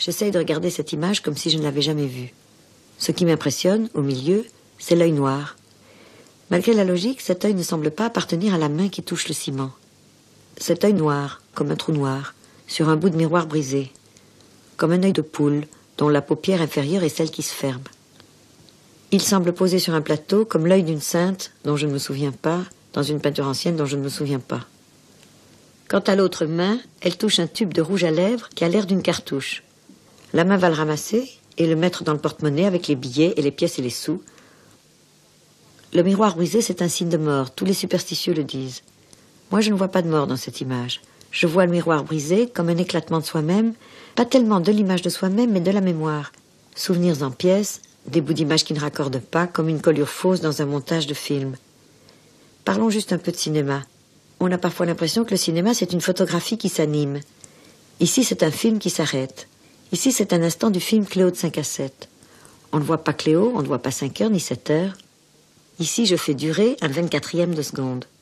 J'essaye de regarder cette image comme si je ne l'avais jamais vue. Ce qui m'impressionne, au milieu, c'est l'œil noir. Malgré la logique, cet œil ne semble pas appartenir à la main qui touche le ciment. Cet œil noir, comme un trou noir, sur un bout de miroir brisé, comme un œil de poule, dont la paupière inférieure est celle qui se ferme. Il semble posé sur un plateau comme l'œil d'une sainte dont je ne me souviens pas, dans une peinture ancienne dont je ne me souviens pas. Quant à l'autre main, elle touche un tube de rouge à lèvres qui a l'air d'une cartouche. La main va le ramasser et le mettre dans le porte-monnaie avec les billets et les pièces et les sous. Le miroir brisé, c'est un signe de mort, tous les superstitieux le disent. Moi, je ne vois pas de mort dans cette image. Je vois le miroir brisé comme un éclatement de soi-même, pas tellement de l'image de soi-même, mais de la mémoire. Souvenirs en pièces, des bouts d'images qui ne raccordent pas, comme une collure fausse dans un montage de film. Parlons juste un peu de cinéma. On a parfois l'impression que le cinéma, c'est une photographie qui s'anime. Ici, c'est un film qui s'arrête. Ici, c'est un instant du film Cléo de 5 à 7. On ne voit pas Cléo, on ne voit pas 5 heures ni 7 heures. Ici, je fais durer un 24e de seconde.